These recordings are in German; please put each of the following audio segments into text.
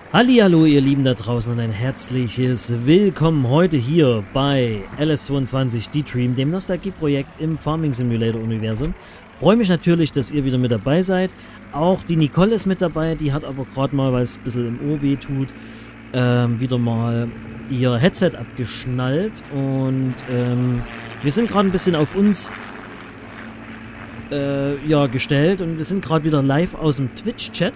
Hallihallo ihr Lieben da draußen und ein herzliches Willkommen heute hier bei LS22 D-Dream, dem Nostalgie-Projekt im Farming Simulator Universum. Freue mich natürlich, dass ihr wieder mit dabei seid. Auch die Nicole ist mit dabei, die hat aber gerade mal, weil es ein bisschen im Ohr weh tut, wieder mal ihr Headset abgeschnallt und wir sind gerade ein bisschen auf uns gestellt und wir sind gerade wieder live aus dem Twitch-Chat.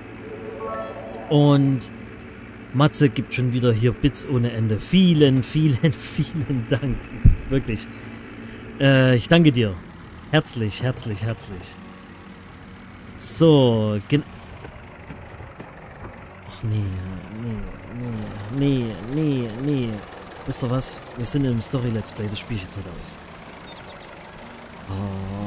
Und Matze gibt schon wieder hier Bits ohne Ende. Vielen, vielen, vielen Dank. Wirklich. Ich danke dir. Herzlich, herzlich, herzlich. So, ach nee. Wisst ihr was? Wir sind im Story-Let's Play. Das spiele ich jetzt nicht aus. Oh.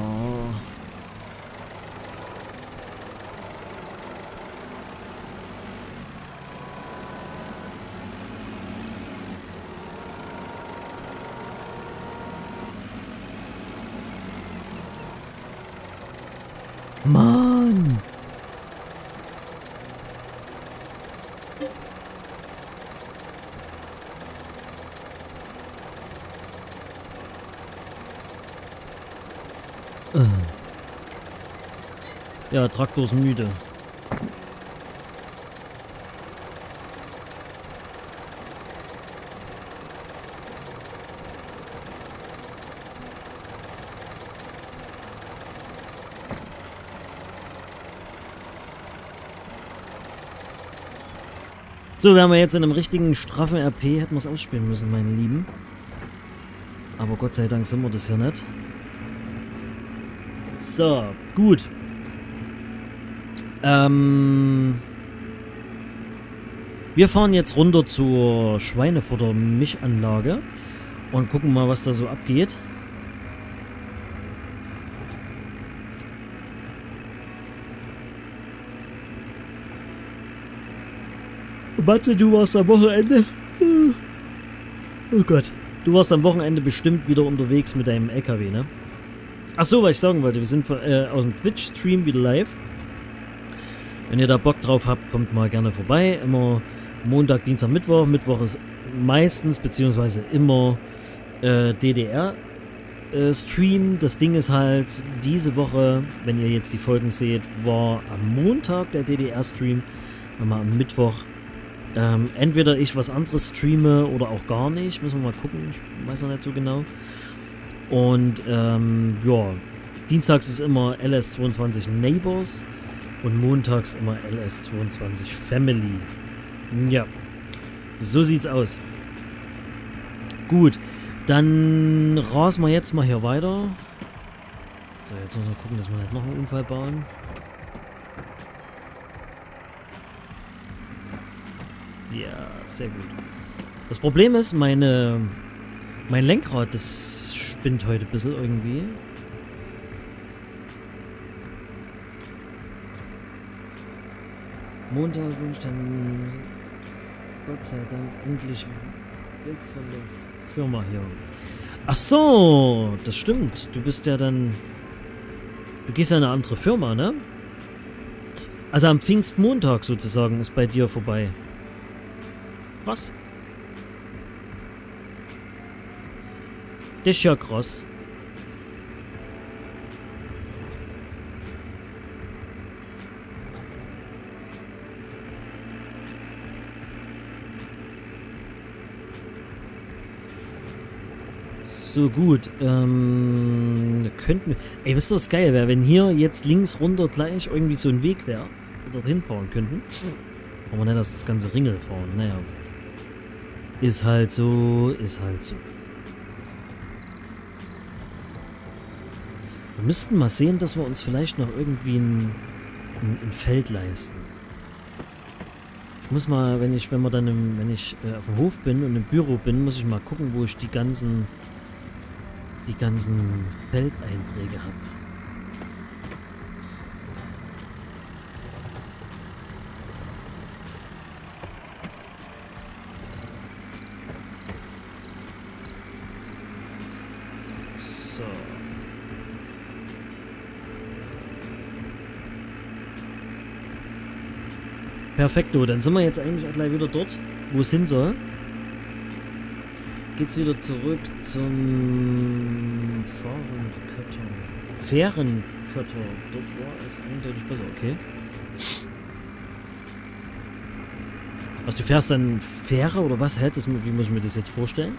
Mann! Ja, Traktor ist müde. So, wären wir jetzt in einem richtigen straffen RP, hätten wir es ausspielen müssen, meine Lieben. Aber Gott sei Dank sind wir das ja nicht. So, gut. Wir fahren jetzt runter zur Schweinefutter-Mischanlage und gucken mal, was da so abgeht. Matze, du warst am Wochenende? Oh Gott. Du warst am Wochenende bestimmt wieder unterwegs mit deinem LKW, ne? Achso, was ich sagen wollte, wir sind aus dem Twitch-Stream wieder live. Wenn ihr da Bock drauf habt, kommt mal gerne vorbei. Immer Montag, Dienstag, Mittwoch. Mittwoch ist meistens, beziehungsweise immer DDR-Stream. Das Ding ist halt, diese Woche, wenn ihr jetzt die Folgen seht, war am Montag der DDR-Stream. Nochmal am Mittwoch. Entweder ich was anderes streame oder auch gar nicht. Müssen wir mal gucken. Ich weiß noch nicht so genau. Und ja, dienstags ist immer LS22 Neighbors und montags immer LS22 Family. Ja, so sieht's aus. Gut, dann rasen wir jetzt mal hier weiter. So, jetzt müssen wir gucken, dass wir nicht noch einen Unfall bauen. Ja, sehr gut. Das Problem ist, mein Lenkrad, das spinnt heute ein bisschen irgendwie. Montag bin ich dann Gott sei Dank endlich weg von der Firma hier. Ach so, das stimmt. Du bist ja dann... Du gehst ja in eine andere Firma, ne? Also am Pfingstmontag sozusagen ist bei dir vorbei. Krass. Das ist ja krass. So gut. Könnten wir... Ey, wisst ihr, was geil wäre, wenn hier jetzt links runter gleich irgendwie so ein Weg wäre, wir dorthin fahren könnten. Aber nicht, dass das ganze Ringel fahren. Naja. Ist halt so, ist halt so. Wir müssten mal sehen, dass wir uns vielleicht noch irgendwie ein Feld leisten. Ich muss mal, wenn ich auf dem Hof bin und im Büro bin, muss ich mal gucken, wo ich die ganzen Feldeinträge habe. So. Perfekto, dann sind wir jetzt eigentlich auch gleich wieder dort, wo es hin soll. Geht's wieder zurück zum Fährenkötter. Dort war es eindeutig besser, okay. Was, du fährst dann Fähre oder was? Hä? Wie muss ich mir das jetzt vorstellen?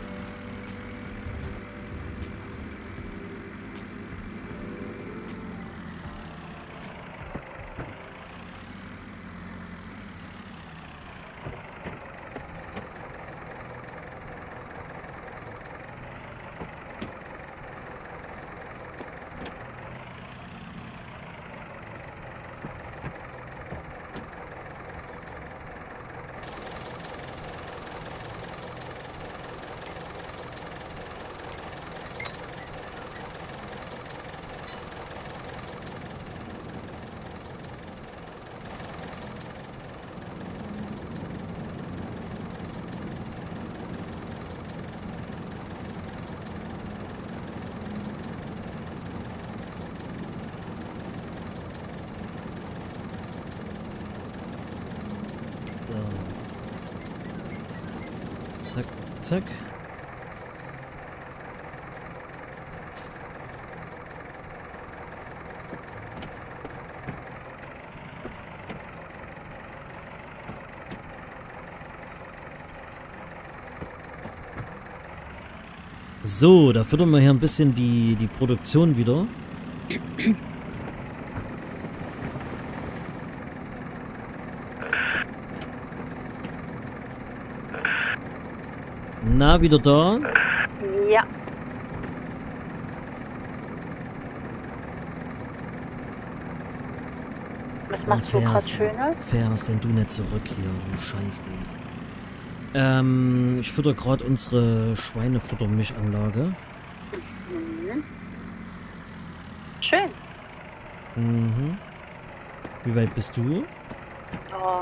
Zack, zack. So, da füttern wir hier ein bisschen die Produktion wieder. Na, wieder da? Ja. Was machst du gerade Schönes? Fährst denn du nicht zurück hier, du Scheißding. Ich fütter gerade unsere Schweinefuttermischanlage. Mhm. Schön. Mhm. Wie weit bist du? Oh.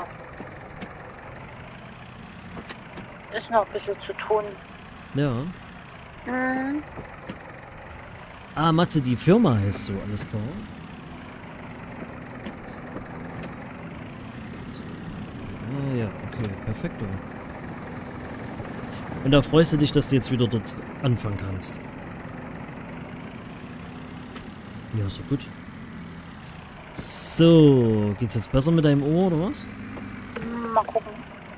Ist noch ein bisschen zu tun. Ja. Mhm. Ah, Matze, die Firma heißt so, alles klar. Ah ja, okay, perfekt. Und da freust du dich, dass du jetzt wieder dort anfangen kannst. Ja, ist doch gut. So, geht's jetzt besser mit deinem Ohr, oder was? Mal gucken.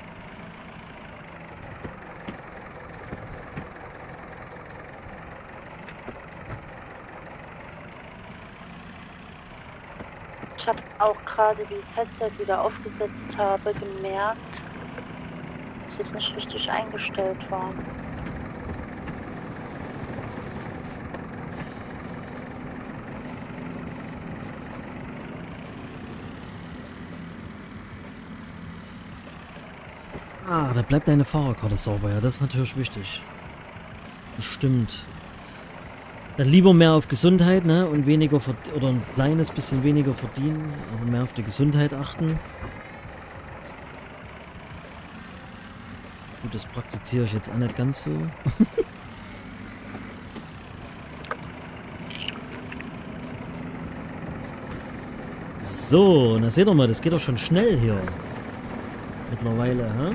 Ich habe auch gerade, wie ich das Headset wieder aufgesetzt habe, gemerkt, dass es nicht richtig eingestellt war. Ah, da bleibt deine Fahrerkarte sauber, ja, das ist natürlich wichtig. Das stimmt. Dann lieber mehr auf Gesundheit, ne, und weniger, oder ein kleines bisschen weniger verdienen, aber mehr auf die Gesundheit achten. Gut, das praktiziere ich jetzt auch nicht ganz so. So, na seht ihr mal, das geht doch schon schnell hier. Mittlerweile, hä?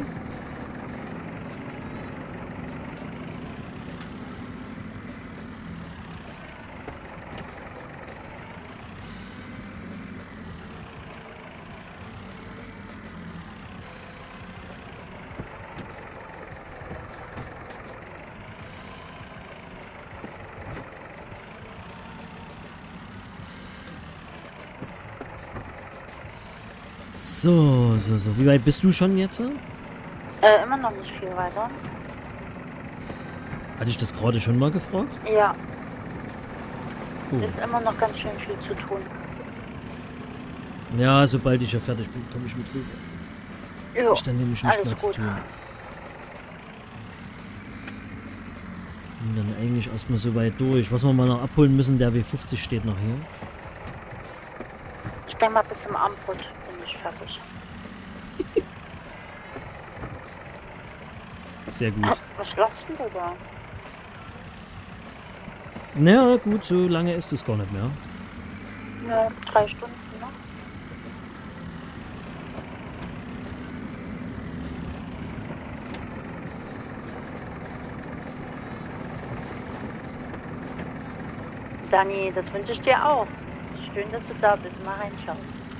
So. Wie weit bist du schon jetzt? Immer noch nicht viel weiter. Hatte ich das gerade schon mal gefragt? Ja, Cool. ist immer noch ganz schön viel zu tun. Ja, sobald ich ja fertig bin, komme ich mit rüber. Jo, Ich dann nämlich nichts alles mehr zu gut. tun. Und dann eigentlich erstmal so weit durch. Was wir mal noch abholen müssen, der W50 steht noch hier. Ich denke mal, bis zum Abendbrot bin ich fertig. Sehr gut. Was lachst du da? Naja, gut, so lange ist es gar nicht mehr. Ja, 3 Stunden, ne? Dani, das wünsche ich dir auch. Schön, dass du da bist. Mal reinschauen.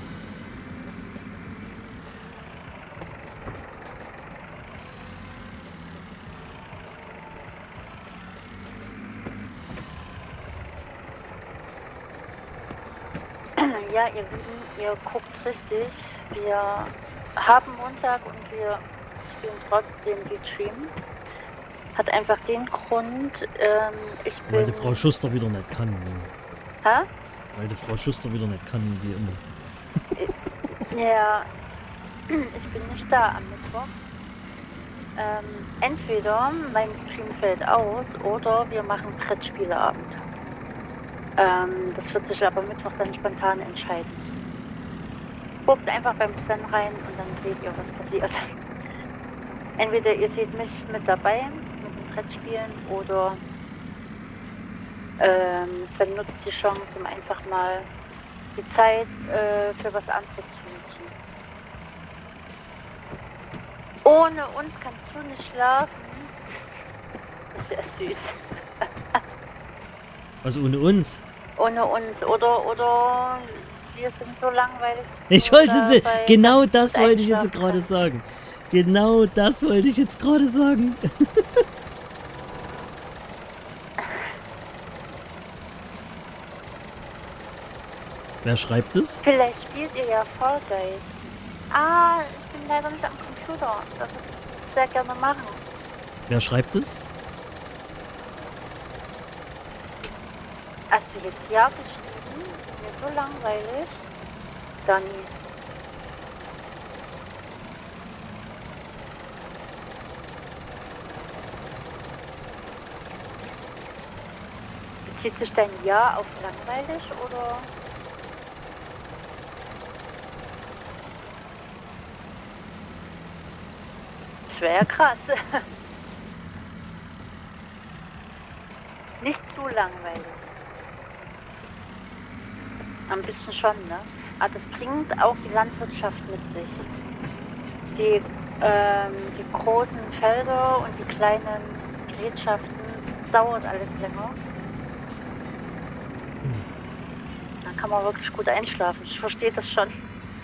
Ja, ihr Lieben, ihr guckt richtig. Wir haben Montag und wir spielen trotzdem die Stream. Hat einfach den Grund, ich bin... Weil die Frau Schuster wieder nicht kann. Ne? Hä? Weil die Frau Schuster wieder nicht kann, wie immer. Ja, ich bin nicht da am Mittwoch. Entweder mein Stream fällt aus oder wir machen Brettspieleabend. Das wird sich aber Mittwoch dann spontan entscheiden. Guckt einfach beim Sven rein und dann seht ihr, was passiert. Entweder ihr seht mich mit dabei, mit den Brettspielen, oder Sven nutzt die Chance, um einfach mal die Zeit für was anderes zu nutzen. Ohne uns kannst du nicht schlafen. Das ist ja süß. Was ohne uns? Ohne uns, oder wir sind so langweilig. Ich wollte sie, dabei, genau das wollte ich jetzt einschlafen gerade kann. sagen. Genau das wollte ich jetzt gerade sagen. Wer schreibt es? Vielleicht spielt ihr ja Fall Guys. Ah, ich bin leider nicht am Computer. Das würde ich sehr gerne machen. Wer schreibt es? Hast du jetzt ja geschrieben? Ist mir so langweilig. Dani. Bezieht sich dein Ja auf langweilig oder? Das wäre ja krass. Nicht zu langweilig. Ein bisschen schon, ne? Aber das bringt auch die Landwirtschaft mit sich. Die großen Felder und die kleinen Gerätschaften, dauert alles länger. Dann kann man wirklich gut einschlafen. Ich verstehe das schon.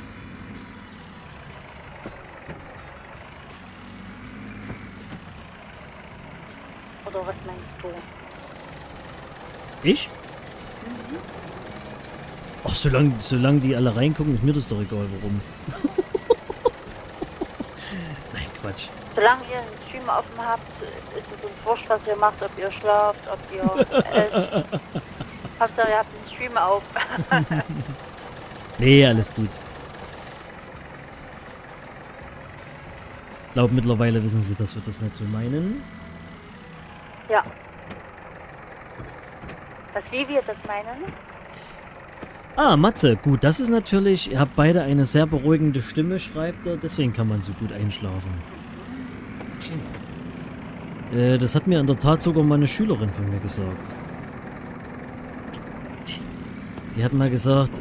Oder was meinst du? Ich? Ach, solange die alle reingucken, ist mir das doch egal, warum. Nein, Quatsch. Solange ihr einen Stream offen habt, ist es uns wurscht, was ihr macht, ob ihr schlaft, ob ihr esst. Hauptsache, ihr habt den Stream auf. Nee, alles gut. Ich glaube, mittlerweile wissen sie, dass wir das nicht so meinen. Ja. Wie wir das meinen? Ah, Matze, gut, das ist natürlich, ihr habt beide eine sehr beruhigende Stimme, schreibt er, deswegen kann man so gut einschlafen. Das hat mir in der Tat sogar mal eine Schülerin von mir gesagt. Die hat mal gesagt,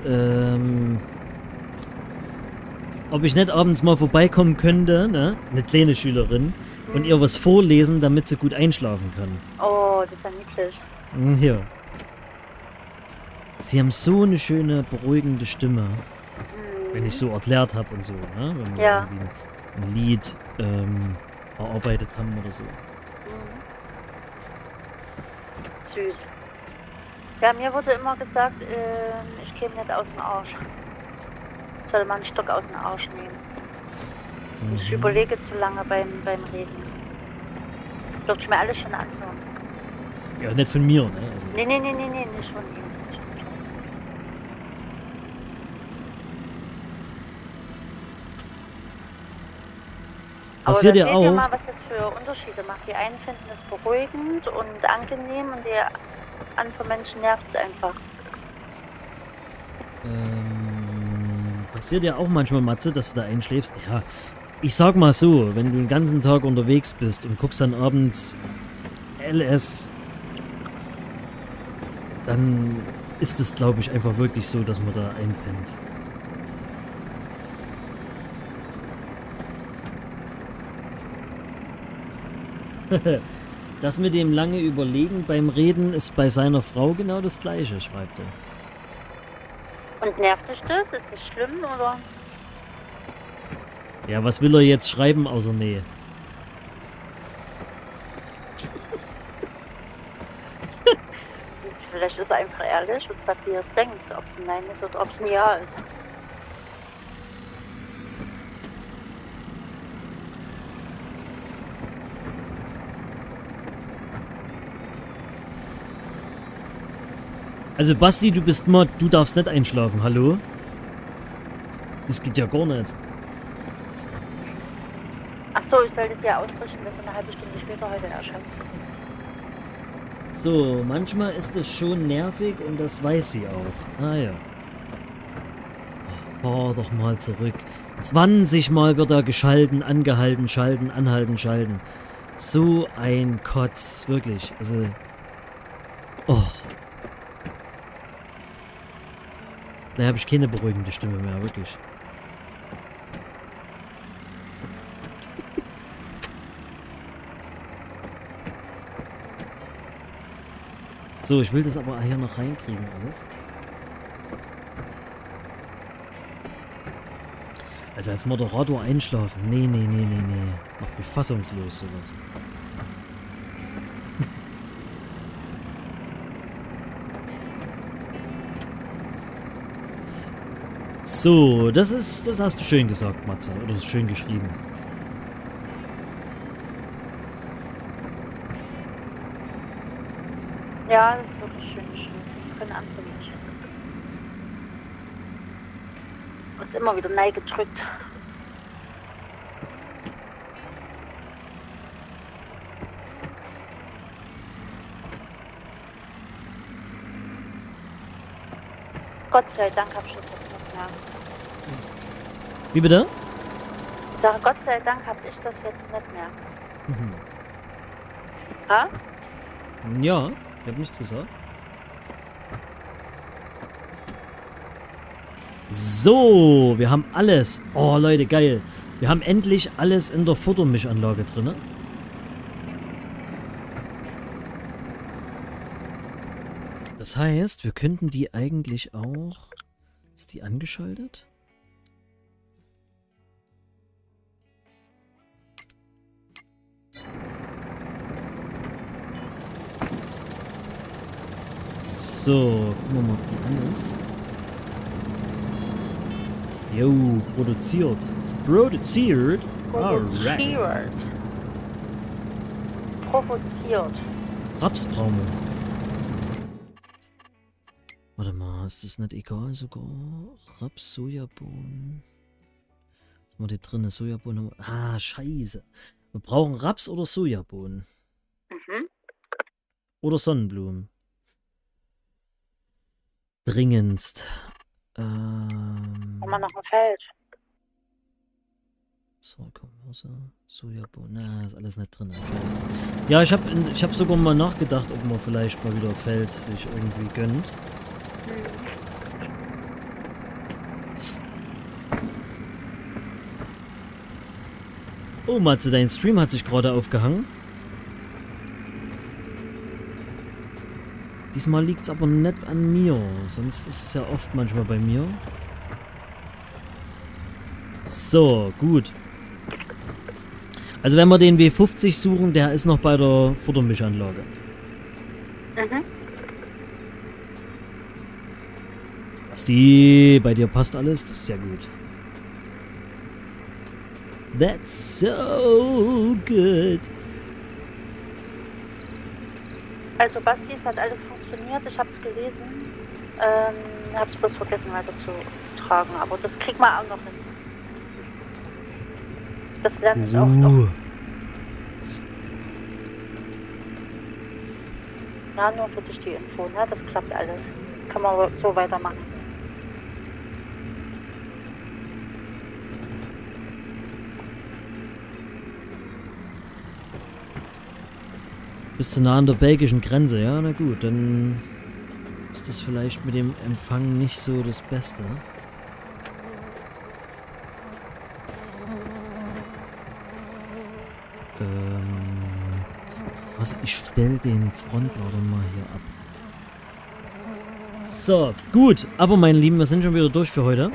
ob ich nicht abends mal vorbeikommen könnte, ne? Eine kleine Schülerin, und ihr was vorlesen, damit sie gut einschlafen kann. Oh, das ist ja niedlich. Ja. Sie haben so eine schöne, beruhigende Stimme. Wenn ich so erklärt habe und so, ne? Wenn wir Ja. irgendwie ein Lied erarbeitet haben oder so. Süß. Ja, mir wurde immer gesagt, ich käme nicht aus dem Arsch. Ich soll mal einen Stock aus dem Arsch nehmen. Ich überlege zu lange beim Reden. Wird ich mir alles schon anhören. Ja, nicht von mir, ne? Also, Nee, nicht von ihm. passiert Aber ja da seht ihr auch. mal, was das für Unterschiede macht. Die einen finden es beruhigend und angenehm und die anderen Menschen nervt es einfach. Passiert ja auch manchmal, Matze, dass du da einschläfst. Ja, ich sag mal so, wenn du den ganzen Tag unterwegs bist und guckst dann abends LS, dann ist es, glaube ich, einfach wirklich so, dass man da einpennt. Das mit dem lange Überlegen beim Reden ist bei seiner Frau genau das Gleiche, schreibt er. Und nervt dich das? Ist das schlimm, oder? Ja, was will er jetzt schreiben außer Nähe? Vielleicht ist er einfach ehrlich und sagt, wie er es denkt. Ob es ein Nein ist oder ob es ein Ja ist. Also Basti, du bist Mod, du darfst nicht einschlafen, hallo? Das geht ja gar nicht. Achso, ich sollte es ja ausrichten, dass er eine halbe Stunde später heute erscheint. So, manchmal ist es schon nervig und das weiß sie auch. Ah ja. Fahr doch mal zurück. 20 Mal wird da geschalten, angehalten, schalten, anhalten, schalten. So ein Kotz, wirklich. Also. Oh. Da habe ich keine beruhigende Stimme mehr, wirklich. So, ich will das aber hier noch reinkriegen, alles. Also als Moderator einschlafen. Nee. Macht mich fassungslos, sowas. So, das hast du schön gesagt, Matze. Oder schön geschrieben. Ja, das ist wirklich schön geschrieben. Das können andere nicht. Und immer wieder nein gedrückt. Gott sei Dank habe ich das jetzt nicht mehr. Wie bitte? Ich sage, Gott sei Dank habe ich das jetzt nicht mehr. Ha? Ja, ich habe nichts gesagt. So, wir haben alles. Oh, Leute, geil. Wir haben endlich alles in der Futtermischanlage drin. Das heißt, wir könnten die eigentlich auch... Ist die angeschaltet? So, gucken wir mal, ob die an ist. Jo, produziert. Ist produziert. Alright. Provoziert. Rapsbraume. Warte mal, ist das nicht egal sogar? Raps, Sojabohnen. Was haben wir hier drin? Sojabohnen. Ah, scheiße. Wir brauchen Raps oder Sojabohnen. Mhm. Oder Sonnenblumen. Dringendst. Haben wir noch ein Feld? So, komm, Sojabohnen. Na, ist alles nicht drin. Scheiße. Ja, ich hab sogar mal nachgedacht, ob man vielleicht mal wieder Feld sich irgendwie gönnt. Oh, Matze, dein Stream hat sich gerade aufgehangen. Diesmal liegt es aber nicht an mir. Sonst ist es ja oft manchmal bei mir. So, gut. Also wenn wir den W50 suchen, der ist noch bei der Futtermischanlage. Mhm. Basti, bei dir passt alles? Das ist sehr gut. That's so good. Also Basti, es hat alles funktioniert. Ich habe es gelesen. Habe es bloß vergessen weiterzutragen. Aber das kriegt man auch noch hin. Das lerne ich auch noch. Ja, nur für dich die Info, ne? Das klappt alles. Kann man so weitermachen. Bist du nah an der belgischen Grenze, ja? Na gut, dann ist das vielleicht mit dem Empfang nicht so das Beste. Was? Ich stelle den Frontlader mal hier ab. So, gut. Aber meine Lieben, wir sind schon wieder durch für heute.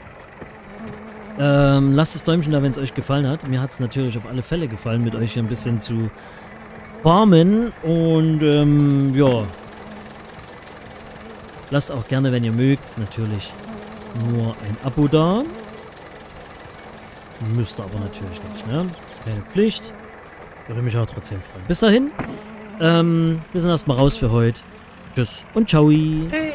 Lasst das Däumchen da, wenn es euch gefallen hat. Mir hat es natürlich auf alle Fälle gefallen, mit euch hier ein bisschen zu farmen. Und ja. Lasst auch gerne, wenn ihr mögt, natürlich nur ein Abo da. Müsst ihr aber natürlich nicht, ne? Ist keine Pflicht. Würde mich auch trotzdem freuen. Bis dahin. Wir sind erstmal raus für heute. Tschüss und ciao. Tschüss.